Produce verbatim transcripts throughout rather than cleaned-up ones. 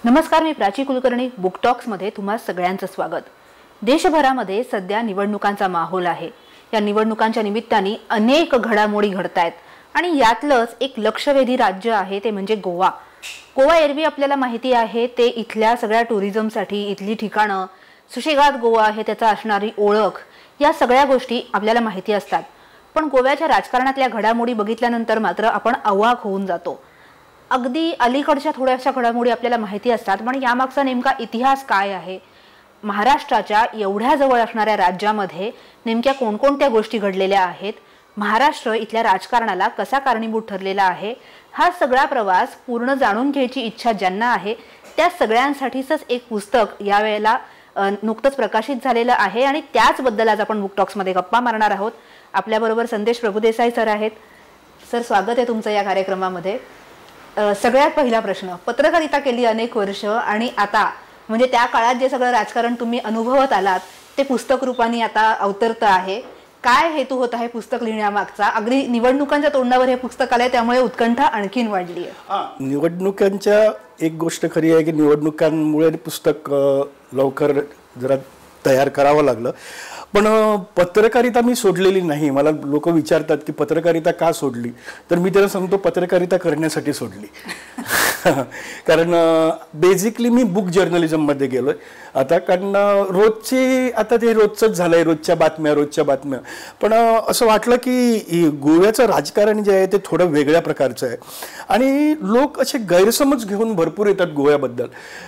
नमस्कार, मी प्राची कुलकर्णी. बुक टॉक्समध्ये तुम्हा सगळ्यांचं स्वागत. देशभरामध्ये सध्या निवडणुकांचा माहोल आहे. या निवडणुकांच्या निमित्ताने अनेक घडामोडी घडत आहेत आणि यातलंच एक लक्षवेधी राज्य आहे ते म्हणजे गोवा. गोवा एरवी आपल्याला माहिती आहे ते इथल्या सगळ्या टुरिझमसाठी, इथली ठिकाणं, सुशेगाद गोवा आहे त्याचा असणारी ओळख, या सगळ्या गोष्टी आपल्याला माहिती असतात. पण गोव्याच्या राजकारणातल्या घडामोडी बघितल्यानंतर मात्र आपण अवाक होऊन जातो. अगदी अलीकडच्या थोड्याशा घडामोडी आपल्याला माहिती असतात, पण यामागचा नेमका इतिहास काय आहे, महाराष्ट्राच्या एवढ्या जवळ असणाऱ्या राज्यामध्ये नेमक्या कोणकोणत्या गोष्टी घडलेल्या आहेत, महाराष्ट्र इथल्या राजकारणाला कसा कारणीभूत ठरलेला आहे, हा सगळा प्रवास पूर्ण जाणून घ्यायची इच्छा ज्यांना आहे त्या सगळ्यांसाठीच एक पुस्तक यावेळेला नुकतंच प्रकाशित झालेलं आहे आणि त्याचबद्दल आज आपण बुक टॉक्समध्ये गप्पा मारणार आहोत. आपल्याबरोबर संदेश प्रभुदेसाई सर आहेत. सर, स्वागत आहे तुमचं या कार्यक्रमामध्ये. सगळ्यात पहिला प्रश्न, पत्रकारिता केली अनेक वर्ष आणि आता म्हणजे त्या काळात जे सगळं राजकारण तुम्ही अनुभवत आलात ते पुस्तक रूपाने आता अवतरत आहे. काय हेतू होता हे पुस्तक लिहिण्यामागचा? अगदी निवडणुकांच्या तोंडावर हे पुस्तक आलंय त्यामुळे उत्कंठा आणखीन वाढली आहे. निवडणुकांच्या एक गोष्ट खरी आहे की निवडणुकांमुळे पुस्तक लवकर जरा तयार करावं लागलं. पण पत्रकारिता मी सोडलेली नाही. मला लोक विचारतात की पत्रकारिता का सोडली, तर मी त्याला सांगतो पत्रकारिता करण्यासाठी सोडली. कारण बेसिकली मी बुक जर्नलिझममध्ये गेलोय आता. कारण रोजची आता ते रोजचंच झालंय, रोजच्या बातम्या रोजच्या बातम्या. पण असं वाटलं की गोव्याचं राजकारण जे आहे ते थोडं वेगळ्या प्रकारचं आहे आणि लोक असे गैरसमज घेऊन भरपूर येतात गोव्याबद्दल.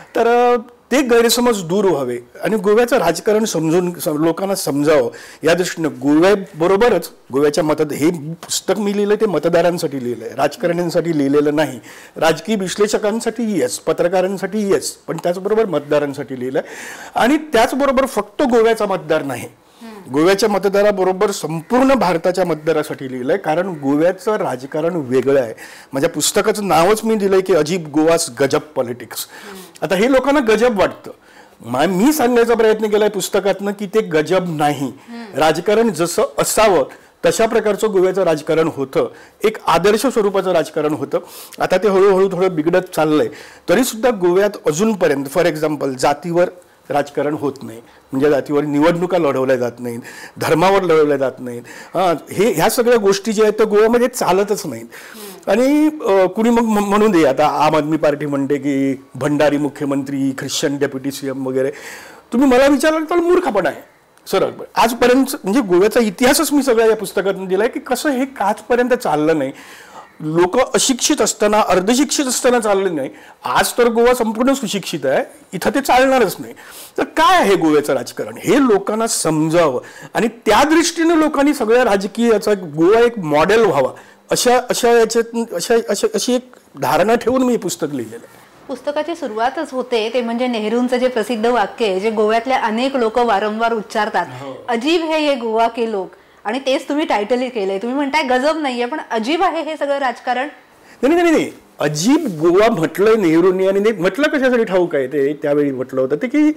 तर ते गैरसमज दूर व्हावे आणि गोव्याचं राजकारण समजून लोकांना समजावं या दृष्टीनं गोव्याबरोबरच गोव्याच्या मतद हे पुस्तक मी लिहिलं ते मतदारांसाठी लिहिलं आहे, राजकारण्यांसाठी लिहिलेलं नाही. राजकीय विश्लेषकांसाठी येस, पत्रकारांसाठी येस, पण त्याचबरोबर मतदारांसाठी लिहिलं आहे. आणि त्याचबरोबर फक्त गोव्याचा मतदार नाही, गोव्याच्या मतदाराबरोबर संपूर्ण भारताच्या मतदारासाठी लिहिलंय. कारण गोव्याचं राजकारण वेगळं आहे. माझ्या पुस्तकाचं नावच मी दिलंय की अजीब गोवास गजब पॉलिटिक्स. आता हे लोकांना गजब वाटतं. मी सांगण्याचा प्रयत्न केलाय पुस्तकातनं की ते गजब नाही. राजकारण जसं असावं तशा प्रकारचं गोव्याचं राजकारण होतं. एक आदर्श स्वरूपाचं राजकारण होतं. आता ते हळूहळू थोडं बिघडत चाललंय. तरी सुद्धा गोव्यात अजूनपर्यंत फॉर एक्झाम्पल जातीवर राजकारण होत नाही. म्हणजे जातीवर निवडणुका लढवल्या जात नाहीत, धर्मावर लढवल्या जात नाहीत. हां, हे ह्या सगळ्या गोष्टी ज्या आहेत त्या गोव्यामध्ये चालतच नाहीत. आणि कुणी मग म्हणून दे, आता आम आदमी पार्टी म्हणते की भंडारी मुख्यमंत्री, ख्रिश्चन डेप्युटी सीएम वगैरे. तुम्ही मला विचारलं तर मूर्खपणा आहे सरळ. आजपर्यंत म्हणजे गोव्याचा इतिहासच मी सगळ्या या पुस्तकातून दिलाय की कसं हे आजपर्यंत चाललं नाही. लोक अशिक्षित असताना, अर्धशिक्षित असताना चाललं नाही. आज तर गोवा संपूर्ण सुशिक्षित आहे, इथं ते चालणारच नाही. तर काय आहे गोव्याचं राजकारण हे लोकांना समजावं आणि त्या दृष्टीने लोकांनी सगळ्या राजकीयाचा गोवा एक मॉडेल व्हावा अशा अशा याच्यात अशा अशा अशी एक धारणा ठेवून मी पुस्तक लिहिलेलं आहे. पुस्तकाची सुरुवातच होते ते म्हणजे नेहरूंचं जे प्रसिद्ध वाक्य आहे जे गोव्यातले अनेक लोक वारंवार उच्चारतात, अजीब है ये गोवा के लोक. आणि तेच तुम्ही टायटल केलंय. तुम्ही म्हणताय गजब नाहीये पण अजीब आहे हे सगळं राजकारण. नाही नाही नाही, अजीब गोवा म्हटलंय नेहरूंनी. आणि म्हटलं कशासाठी ठाऊक आहे ते त्यावेळी म्हटलं होतं ते की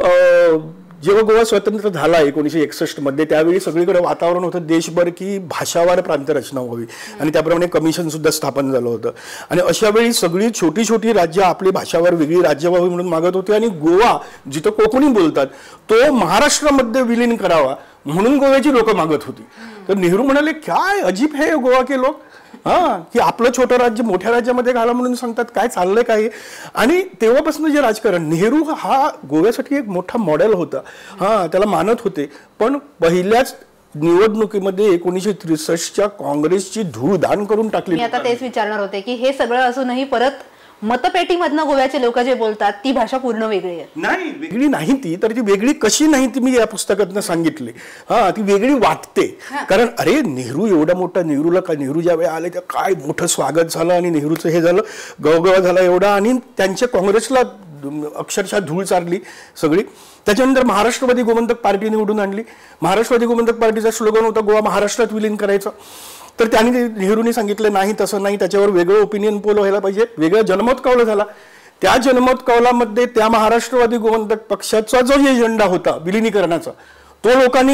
जेव्हा गोवा स्वतंत्र झाला एकोणीसशे एकसष्ट मध्ये त्यावेळी सगळीकडे वातावरण होतं देशभर की भाषावार प्रांतरचना व्हावी आणि त्याप्रमाणे कमिशन सुद्धा स्थापन झालं होतं. आणि अशा वेळी सगळी छोटी छोटी राज्य आपली भाषावर वेगळी राज्य व्हावी म्हणून मागत होती. आणि गोवा जिथं कोकणी बोलतात तो महाराष्ट्रामध्ये विलीन करावा म्हणून गोव्याची लोक मागत होती. तर नेहरू म्हणाले काय अजीब है गोवा के लोक, हा की आपलं छोटं राज्य मोठ्या राज्यामध्ये घाला म्हणून सांगतात, काय चाललंय काय. आणि तेव्हापासून जे राजकारण, नेहरू हा गोव्यासाठी एक मोठा मॉडेल होता. हा त्याला मानत होते. पण पहिल्याच निवडणुकीमध्ये एकोणीसशे त्रेसष्टच्या काँग्रेसची धूळ दान करून टाकली. मी आता तेच विचारणार होते की हे सगळं असूनही परत मतपेटीमधनं गोव्याचे लोक जे बोलतात ती भाषा पूर्ण वेगळी आहे. नाही, वेगळी नाही ती. तर ती वेगळी कशी नाही ती मी या पुस्तकातनं सांगितली. हा, ती वेगळी वाटते. कारण अरे नेहरू एवढा मोठा, नेहरूला काय, नेहरू ज्या वेळी आले त्या काय मोठं स्वागत झालं आणि नेहरूचं हे झालं, गवगवा झाला एवढा. आणि त्यांच्या काँग्रेसला अक्षरशः धूळ चारली सगळी. त्याच्यानंतर महाराष्ट्रवादी गोमंतक पार्टी निवडून आणली. महाराष्ट्रवादी गोमंतक पार्टीचा स्लोगन होता गोवा महाराष्ट्रात विलीन करायचं. तर त्यांनी नेहरूंनी सांगितलं नाही तसं नाही, त्याच्यावर वेगळं ओपिनियन पोल व्हायला पाहिजे. वेगळा जनमत कौल झाला. त्या जनमत कौलामध्ये त्या महाराष्ट्रवादी गोमंतक पक्षाचा जो एजेंडा होता विलिनीकरणाचा तो लोकांनी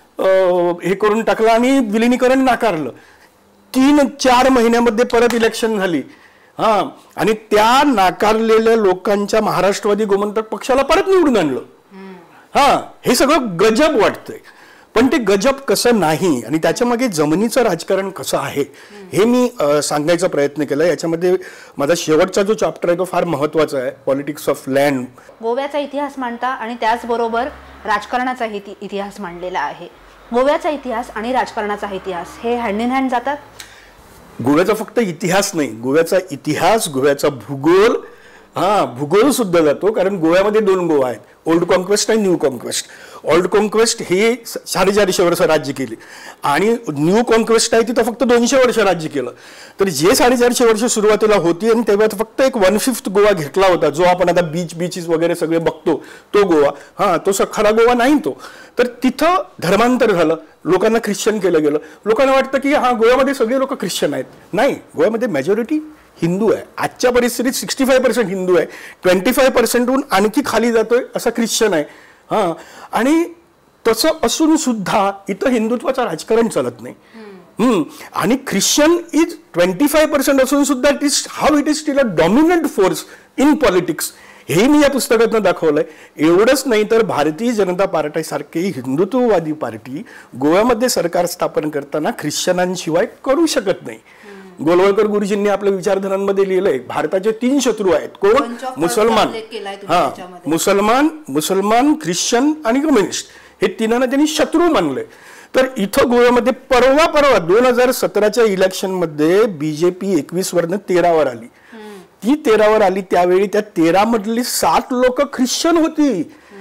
हे करून टाकला आणि विलिनीकरण नाकारलं. तीन चार महिन्यामध्ये परत इलेक्शन झाली हां, आणि त्या नाकारलेल्या लोकांच्या महाराष्ट्रवादी गोमंतक पक्षाला परत निवडून आणलं. हां, हे सगळं गजब वाटतंय. पण ते गजब कसं नाही आणि त्याच्यामागे जमिनीचं राजकारण कसं आहे हे मी सांगायचा प्रयत्न केला. याच्यामध्ये माझा शेवटचा जो चॅप्टर आहे तो फार महत्त्वाचा आहे, पॉलिटिक्स ऑफ लँड. गोव्याचा इतिहास मांडता आणि त्याचबरोबर राजकारणाचा इतिहास मांडलेला आहे. गोव्याचा इतिहास आणि राजकारणाचा इतिहास हे हँड इन हँड जातात. गोव्याचा फक्त इतिहास नाही, गोव्याचा इतिहास, गोव्याचा भूगोल, हा भूगोल सुद्धा जातो. कारण गोव्यामध्ये दोन गोवा आहेत, ओल्ड कॉन्क्वेस्ट आणि न्यू कॉन्क्वेस्ट. ओल्ड कॉन्क्वेस्ट हे साडेचारशे वर्ष राज्य केले आणि न्यू कॉन्क्वेस्ट आहे तिथं फक्त दोनशे वर्ष राज्य केलं. तर जे साडेचारशे वर्ष सुरुवातीला होती आणि तेव्हा फक्त एक वन फिफ्थ गोवा घेतला होता, जो आपण आता बीच बीचेस वगैरे सगळे बघतो तो गोवा. हां, तो खरा गोवा नाही तो. तर तिथं धर्मांतर झालं, लोकांना ख्रिश्चन केलं गेलं. लोकांना वाटतं की हा गोव्यामध्ये सगळे लोक ख्रिश्चन आहेत. नाही, गोव्यामध्ये मेजॉरिटी हिंदू आहे. आजच्या परिस्थितीत सिक्स्टी फाय पर्सेंट हिंदू आहे, ट्वेंटी फाय पर्सेंटहून आणखी खाली जातोय असा ख्रिश्चन आहे. हां, आणि तसं असून सुद्धा इथं हिंदुत्वाचं राजकारण चालत नाही. हम्म आणि Christian is twenty five percent असून सुद्धा it is how it is still a dominant force in politics. हे मी या पुस्तकातनं दाखवलंय. एवढंच नाही तर भारतीय जनता पार्टी सारखी हिंदुत्ववादी पार्टी गोव्यामध्ये सरकार स्थापन करताना ख्रिश्चनांशिवाय करू शकत नाही. गोलवळकर गुरुजींनी आपल्या विचारधारांमध्ये लिहिलंय, भारताचे तीन शत्रू आहेत. कोण? मुसलमान. हा, मुसलमान मुसलमान ख्रिश्चन आणि कम्युनिस्ट हे तिनांना त्यांनी शत्रू मानले. तर इथं गोव्यामध्ये परवा परवा दोन हजार सतराच्या इलेक्शन मध्ये बीजेपी एकवीस वरनं तेरावर आली. ती तेरावर आली त्यावेळी त्या तेरा मधली सात लोक ख्रिश्चन होती.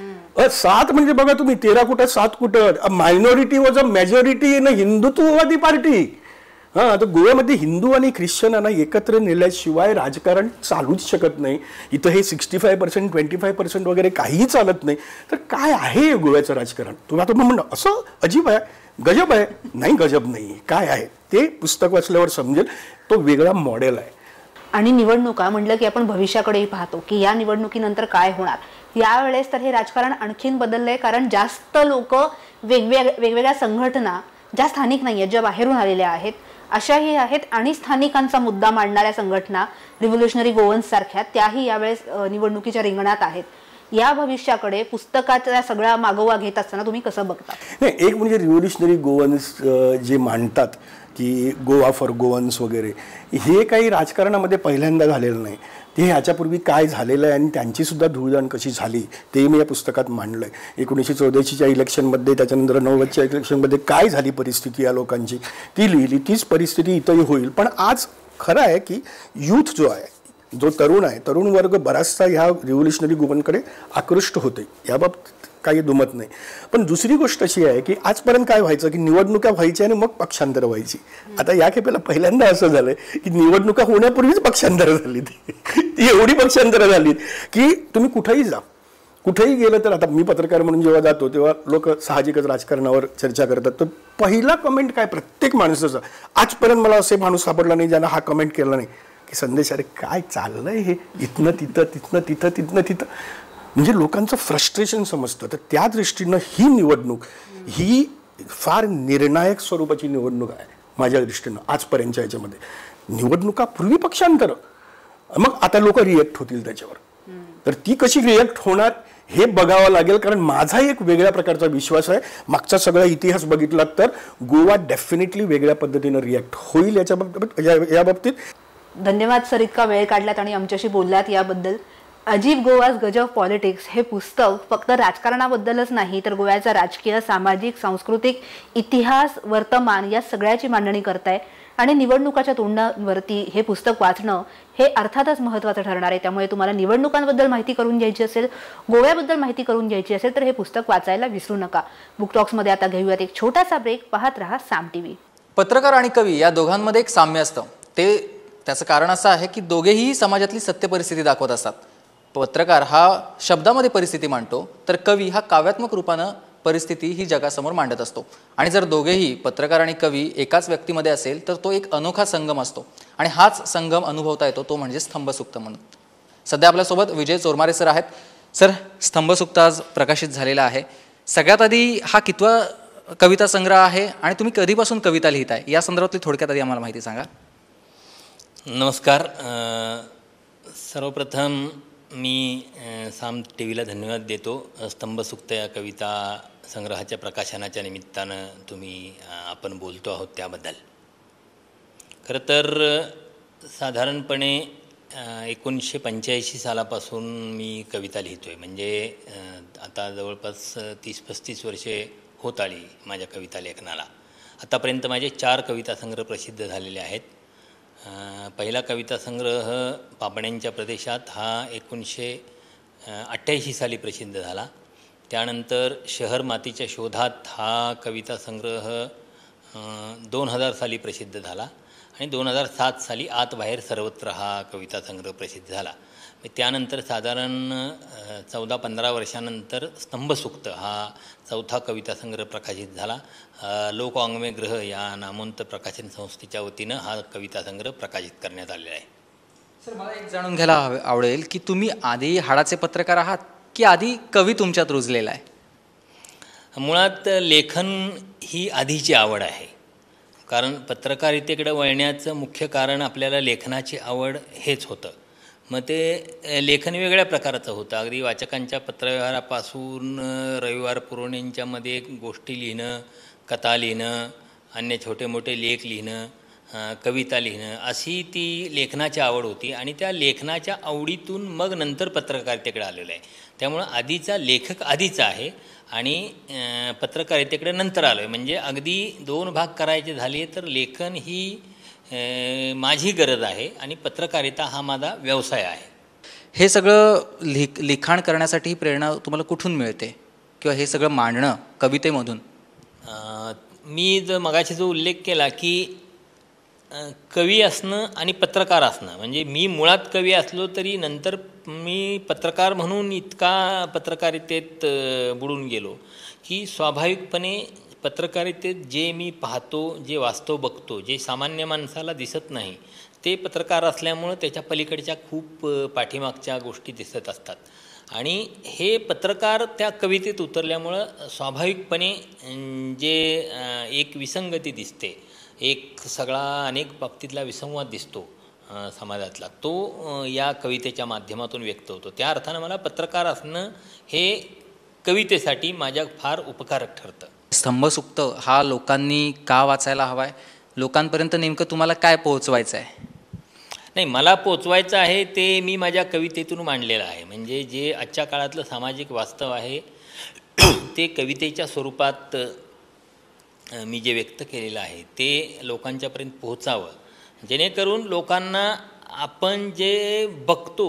सात म्हणजे बघा तुम्ही, तेरा कुठं सात कुठं. Minority was a majority in a हिंदुत्ववादी पार्टी. हा, तर गोव्यामध्ये हिंदू आणि ख्रिश्चनांना एकत्र नेल्याशिवाय राजकारण चालूच शकत नाही. इथं हे sixty five percent twenty five percent वगैरे काहीही चालत नाही. तर काय आहे गोव्याचं राजकारण? तुम्ही आता म्हणणं असं अजीब आहे, गजब आहे. नाही, गजब नाही. काय आहे ते पुस्तक वाचल्यावर समजेल. तो वेगळा मॉडेल आहे. आणि निवडणुका म्हटलं की आपण भविष्याकडेही पाहतो की या निवडणुकीनंतर काय होणार. यावेळेस तर हे राजकारण आणखीन बदललंय, कारण जास्त लोक वेगवेगळ्या वेगवेगळ्या संघटना ज्या स्थानिक नाही आहेत, ज्या बाहेरून आलेल्या आहेत अशाही आहेत, आणि स्थानिकांचा मुद्दा मांडणाऱ्या संघटना रिव्होल्युशनरी गोवन्स सारख्या त्याही यावेळेस निवडणुकीच्या रिंगणात आहेत. या भविष्याकडे पुस्तकाचा सगळा मागोवा घेत असताना तुम्ही कसं बघता? नाही, एक म्हणजे रिव्होल्युशनरी गोवन्स जे मांडतात की गोवा फॉर गोवन्स वगैरे, हे काही राजकारणामध्ये पहिल्यांदा झालेलं नाही. ते ह्याच्यापूर्वी काय झालेलं आहे आणि त्यांची सुद्धा धूळदाण कशी झाली ते मी या पुस्तकात मांडलंय. एकोणीसशे चौद्याऐंशीच्या इलेक्शनमध्ये, त्याच्यानंतर नव्वदच्या इलेक्शनमध्ये काय झाली परिस्थिती या लोकांची ती लिहिली. तीच परिस्थिती इथंही होईल. पण आज खरं आहे की यूथ जो आहे, जो तरुण आहे, तरुण वर्ग बराचसा ह्या रिव्होल्युशनरी गोवनकडे आकृष्ट होते, याबाबत काही दुमत नाही. पण दुसरी गोष्ट अशी आहे की आजपर्यंत काय व्हायचं की निवडणुका व्हायच्या आणि मग पक्षांतर व्हायची. आता या खेपेला पहिल्यांदा असं झालंय की निवडणुका होण्यापूर्वीच पक्षांतर झाली. ती एवढी पक्षांतरं झाली की तुम्ही कुठेही जा, कुठेही गेलं तर, आता मी पत्रकार म्हणून जेव्हा जातो तेव्हा लोक साहजिकच राजकारणावर चर्चा करतात. तर पहिला कमेंट काय प्रत्येक माणसाचा, आजपर्यंत मला असे माणूस सापडला नाही ज्यांना हा कमेंट केला नाही की संदेश अरे काय चाललंय हे, इथनं तिथं तिथनं तिथं तिथनं तिथं. म्हणजे लोकांचं फ्रस्ट्रेशन समजतं. तर त्या दृष्टीनं ही निवडणूक ही फार निर्णायक स्वरूपाची निवडणूक आहे माझ्या दृष्टीनं आजपर्यंतच्या याच्यामध्ये. निवडणुका पूर्वी पक्षांतर, मग आता लोक रिएक्ट होतील त्याच्यावर. तर ती कशी रिएक्ट होणार हे बघावं लागेल. कारण माझा एक वेगळ्या प्रकारचा विश्वास आहे, मागचा सगळा इतिहास बघितला तर गोवा डेफिनेटली वेगळ्या पद्धतीनं रिएक्ट होईल याच्या बाबतीत या बाबतीत. धन्यवाद सर, इतका वेळ काढलात आणि आमच्याशी बोललात याबद्दल. अजीब गोवाज गजब पॉलिटिक्स हे पुस्तक फक्त राजकारणाबद्दलच नाही तर गोव्याचा राजकीय, सामाजिक, सांस्कृतिक इतिहास, वर्तमान या सगळ्याची मांडणी करताय. आणि निवडणुकाच्या तोंडावरती हे पुस्तक वाचणं हे अर्थातच महत्त्वाचं ठरणार आहे. त्यामुळे तुम्हाला निवडणुकांबद्दल माहिती करून घ्यायची असेल, गोव्याबद्दल माहिती करून घ्यायची असेल तर हे पुस्तक वाचायला विसरू नका. बुक टॉक्समध्ये आता घेऊयात एक छोटासा ब्रेक. पाहत रहा साम टीव्ही. पत्रकार आणि कवी या दोघांमध्ये एक साम्य असतं. ते त्याचं कारण असं आहे की दोघेही समाजातली सत्य परिस्थिती दाखवत असतात. पत्रकार हा शब्दामध्ये परिस्थिती मांडतो, तर कवी हा काव्यात्मक रूपानं परिस्थिती ही जगासमोर मांडत असतो. आणि जर दोघेही पत्रकार आणि कवी एकाच व्यक्तीमध्ये असेल तर तो एक अनोखा संगम असतो. आणि हाच संगम अनुभवता येतो तो म्हणजे स्तंभसुक्त म्हणून. सध्या आपल्यासोबत विजय चोरमारे सर आहेत. सर, स्तंभसुक्त आज प्रकाशित झालेला आहे. सगळ्यात आधी हा कितवा कविता संग्रह आहे आणि तुम्ही कधीपासून कविता लिहिताय या संदर्भातली थोडक्यात आधी आम्हाला माहिती सांगा. नमस्कार. अ, सर्वप्रथम मी अ, साम टी व्हीला धन्यवाद देतो. स्तंभसुक्त या कविता संग्रहाच्या प्रकाशनाच्या निमित्तानं तुम्ही अ, आपण बोलतो आहोत त्याबद्दल. खरं तर साधारणपणे एकोणीसशे पंच्याऐंशी सालापासून मी कविता लिहितो आहे. म्हणजे आता जवळपास तीस पस्तीस वर्षे होत आली माझ्या कविता लेखनाला. आतापर्यंत माझे चार कविता संग्रह प्रसिद्ध झालेले आहेत. पहिला कविता संग्रह पापण्यांच्या प्रदेशात हा एकोणीसशे अठ्ठ्याऐंशी साली प्रसिद्ध झाला. त्यानंतर शहर मातीच्या शोधात हा कविता संग्रह दोन हजार साली प्रसिद्ध झाला आणि दोन हजार सात साली आत बाहेर सर्वत्र हा कविता संग्रह प्रसिद्ध झाला. त्यानंतर साधारण चौदा पंधरा वर्षानंतर स्तंभसुक्त हा चौथा कविता संग्रह प्रकाशित झाला. लोकवाङ्मय ग्रह या नामवंत प्रकाशन संस्थेच्या वतीनं हा कविता संग्रह प्रकाशित करण्यात आलेला आहे. सर, मला एक जाणून घ्यायला हवे आवडेल की तुम्ही आधी हाडाचे पत्रकार आहात की आधी कवी तुमच्यात रुजलेला आहे? मुळात लेखन ही आधीची आवड आहे. कारण पत्रकारितेकडे वळण्याचं मुख्य कारण आपल्याला लेखनाची आवड हेच होतं. मग ते लेखन वेगळ्या प्रकारचं होतं. अगदी वाचकांच्या पत्रव्यवहारापासून रविवार पुरवण्यांच्यामध्ये गोष्टी लिहिणं, कथा लिहिणं, अन्य छोटे मोठे लेख लिहिणं, कविता लिहिणं, अशी ती लेखनाची आवड होती. आणि त्या लेखनाच्या आवडीतून मग नंतर पत्रकारितेकडे आलेलं आहे. त्यामुळं आधीचा लेखक आधीचा आहे आणि पत्रकारितेकडे नंतर आलो आहे. म्हणजे अगदी दोन भाग करायचे झाले तर लेखन ही माझी गरज आहे आणि पत्रकारिता हा माझा व्यवसाय आहे. हे सगळं लिख लिखाण करण्यासाठी प्रेरणा तुम्हाला कुठून मिळते किंवा हे सगळं मांडणं कवितेमधून? मी जर मगाशी जो उल्लेख केला की कवी असणं आणि पत्रकार असणं, म्हणजे मी मुळात कवी असलो तरी नंतर मी पत्रकार म्हणून इतका पत्रकारितेत बुडून गेलो की स्वाभाविकपणे पत्रकारितेत जे मी पाहतो, जे वास्तव बघतो, जे सामान्य माणसाला दिसत नाही ते पत्रकार असल्यामुळं त्याच्या पलीकडच्या खूप पाठीमागच्या गोष्टी दिसत असतात. आणि हे पत्रकार त्या कवितेत उतरल्यामुळं स्वाभाविकपणे जे एक विसंगती दिसते, एक सगळा अनेक बाबतीतला विसंवाद दिसतो समाजातला, तो या कवितेच्या माध्यमातून व्यक्त होतो. त्या अर्थानं मला पत्रकार असणं हे कवितेसाठी माझ्या फार उपकारक ठरतं. स्तंभसुक्त हा लोकांनी का वाचायला हवा आहे? लोकांपर्यंत नेमकं तुम्हाला काय पोहोचवायचं आहे? नाही, मला पोचवायचं आहे ते मी माझ्या कवितेतून मांडलेलं आहे. म्हणजे जे आजच्या काळातलं सामाजिक वास्तव आहे ते कवितेच्या स्वरूपात मी जे व्यक्त केलेलं आहे ते लोकांच्यापर्यंत पोहोचावं, जेणेकरून लोकांना आपण जे बघतो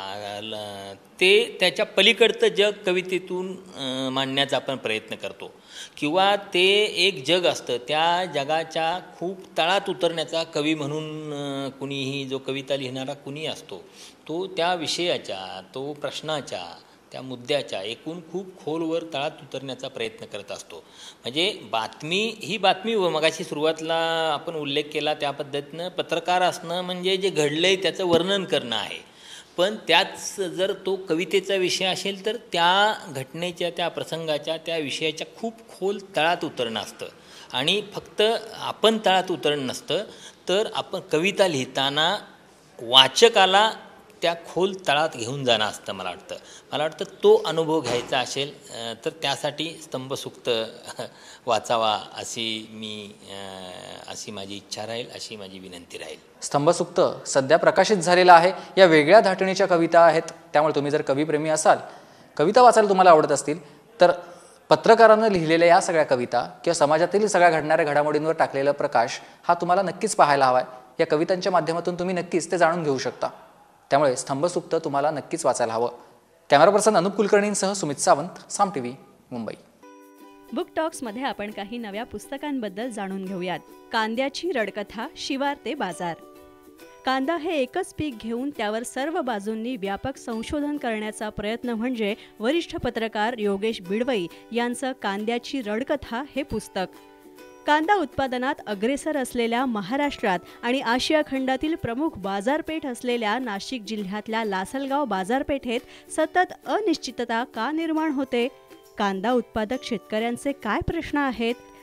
ते त्याच्या पलीकडचं जग कवितेतून मांडण्याचा आपण प्रयत्न करतो. किंवा ते एक जग असतं, त्या जगाच्या खूप तळात उतरण्याचा कवी म्हणून कुणीही जो कविता लिहिणारा कुणी असतो तो त्या विषयाच्या, तो प्रश्नाच्या, त्या मुद्द्याच्या एकूण खूप खोलवर तळात उतरण्याचा प्रयत्न करत असतो. म्हणजे बातमी ही बातमी व मगाशी सुरुवातीला आपण उल्लेख केला त्या पद्धतीनं पत्रकार असणं म्हणजे जे घडलं आहे त्याचं वर्णन करणं आहे. पण त्याच जर तो कवितेचा विषय असेल तर त्या घटनेच्या, त्या प्रसंगाच्या, त्या विषयाच्या खूप खोल तळात उतरणं असतं. आणि फक्त आपण तळात उतरणं नसतं तर आपण कविता लिहिताना वाचकाला त्या खोल तळात घेऊन जाणं असतं. मला वाटतं मला वाटतं तो अनुभव घ्यायचा असेल तर त्यासाठी स्तंभसुक्त वाचावा अशी मी अशी माझी इच्छा राहील, अशी माझी विनंती राहील. स्तंभसुक्त सध्या प्रकाशित झालेला आहे. या वेगळ्या धाटणीच्या कविता आहेत. त्यामुळे तुम्ही जर कविप्रेमी असाल, कविता वाचायला तुम्हाला आवडत असतील तर पत्रकारांनं लिहिलेल्या या सगळ्या कविता किंवा समाजातील सगळ्या घडणाऱ्या घडामोडींवर टाकलेला प्रकाश हा तुम्हाला नक्कीच पाहायला हवा आहे. या कवितांच्या माध्यमातून तुम्ही नक्कीच ते जाणून घेऊ शकता. त्यामुळे स्तंभसुक्त तुम्हाला नक्कीच वाचायला हवं. कॅमेरा पर्सन अनुप कुलकर्णींसह सुमित सावंत, साम टीव्ही, मुंबई. बुक टॉक्समध्ये आपण काही नव्या पुस्तकांबद्दल जाणून घेऊयात. कांद्याची रडकथा, शिवार ते बाजार. कांदा हे एकच पीक घेऊन त्यावर सर्व बाजूंनी व्यापक संशोधन करण्याचा प्रयत्न म्हणजे वरिष्ठ पत्रकार योगेश बिडवई यांचं कांद्याची रडकथा हे पुस्तक. कांदा उत्पादनात अग्रेसर असलेल्या महाराष्ट्रात आणि आशिया खंडातील प्रमुख बाजारपेठ असलेल्या नाशिक जिल्ह्यातल्या लासलगाव बाजारपेठेत सतत अनिश्चितता का निर्माण होते? कांदा उत्पादक शेतकऱ्यांचे काय प्रश्न आहेत?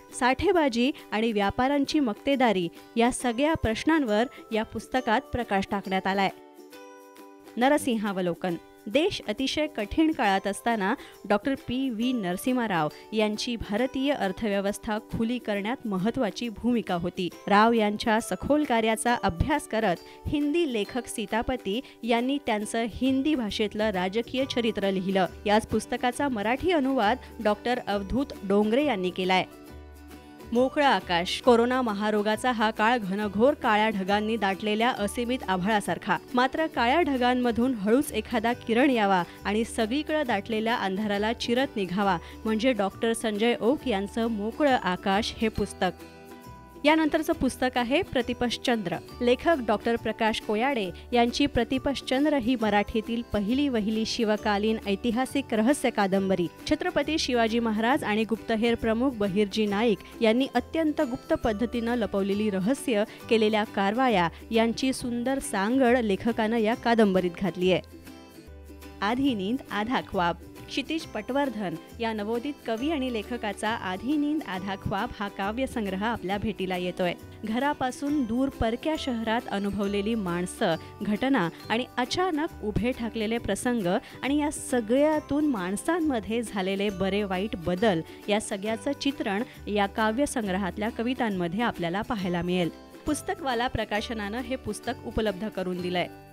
साठेबाजी आणि व्यापाऱ्यांची मक्तेदारी या सगळ्या प्रश्नांवर या पुस्तकात प्रकाश टाकण्यात आलाय. नरसिंहावलोकन. देश अतिशय कठीण काळात असताना doctor P V Narasimha Rao यांची भारतीय अर्थव्यवस्था खुली करण्यात महत्त्वाची भूमिका होती. राव यांच्या सखोल कार्याचा अभ्यास करत हिंदी लेखक सीतापती यांनी त्यांचं हिंदी भाषेतलं राजकीय चरित्र लिहिलं. याच पुस्तकाचा मराठी अनुवाद डॉक्टर अवधूत डोंगरे यांनी केलाय. मोकळं आकाश. कोरोना महारोगाचा हा काळ घनघोर काळ्या ढगांनी दाटलेल्या असीमित आभाळासारखा. मात्र काळ्या ढगांमधून हळूच एखादा किरण यावा आणि सगळीकडे दाटलेल्या अंधाराला चिरत निघावा म्हणजे डॉक्टर संजय ओक यांचं मोकळं आकाश हे पुस्तक. यानंतरचं पुस्तक आहे प्रतिपश्चंद्र. लेखक डॉक्टर प्रकाश कोयाडे यांची प्रतिपश्चंद्र ही मराठीतील पहिली वहिली शिवकालीन ऐतिहासिक रहस्य कादंबरी. छत्रपती शिवाजी महाराज आणि गुप्तहेर प्रमुख बहिर्जी नाईक यांनी अत्यंत गुप्त पद्धतीनं लपवलेली रहस्य, केलेल्या कारवाया यांची सुंदर सांगड लेखकानं या कादंबरीत घातली आहे. आधी नींद आधा ख्वाब. क्षितिज पटवर्धन या नवोदित कवी आणि लेखकाचा आधी नींद आधा ख्वाब हा काव्यसंग्रह आपल्या भेटीला येतोय. घरापासून दूर परक्या शहरात अनुभवलेली माणसं, घटना आणि अचानक उभे ठाकलेले प्रसंग आणि या सगळ्यातून माणसांमध्ये झालेले बरे वाईट बदल या सगळ्याचं चित्रण या काव्यसंग्रहातल्या कवितांमध्ये आपल्याला पाहायला मिळेल. पुस्तकवाला प्रकाशनानं हे पुस्तक उपलब्ध करून दिलंय.